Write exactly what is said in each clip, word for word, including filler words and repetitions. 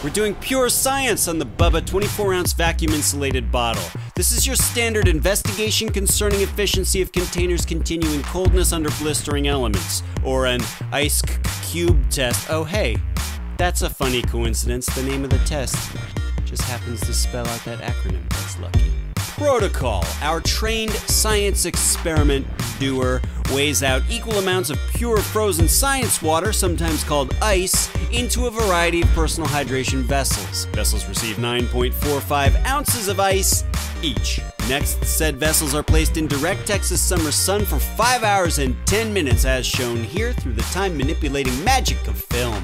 We're doing pure science on the Bubba twenty-four ounce vacuum insulated bottle. This is your standard investigation concerning efficiency of containers continuing coldness under blistering elements, or an ice cube test. Oh hey, that's a funny coincidence. The name of the test just happens to spell out that acronym. That's lucky. Protocol. Our trained science experiment doer weighs out equal amounts of pure frozen science water, sometimes called ice, into a variety of personal hydration vessels. Vessels receive nine point four five ounces of ice each. Next, said vessels are placed in direct Texas summer sun for five hours and ten minutes, as shown here through the time-manipulating magic of film.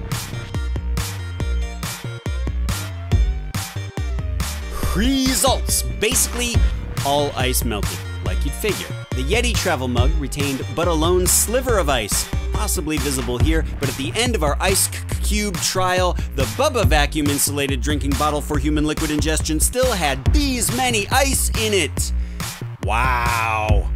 Results. Basically, all ice melted, like you'd figure. The Yeti travel mug retained but a lone sliver of ice, possibly visible here, but at the end of our ice cube trial, the Bubba vacuum insulated drinking bottle for human liquid ingestion still had these many ice in it. Wow.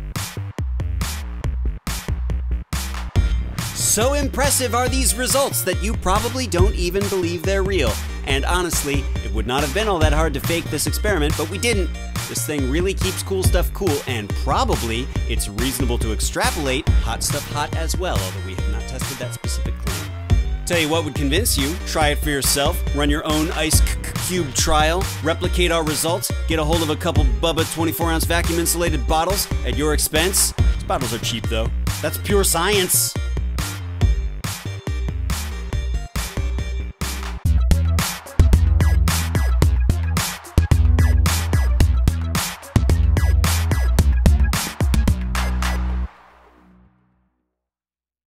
So impressive are these results that you probably don't even believe they're real. And honestly, it would not have been all that hard to fake this experiment, but we didn't. This thing really keeps cool stuff cool, and probably it's reasonable to extrapolate hot stuff hot as well, although we have not tested that specific claim. Tell you what would convince you: try it for yourself, run your own ice cube trial, replicate our results, get a hold of a couple Bubba twenty-four ounce vacuum insulated bottles at your expense. These bottles are cheap though. That's pure science.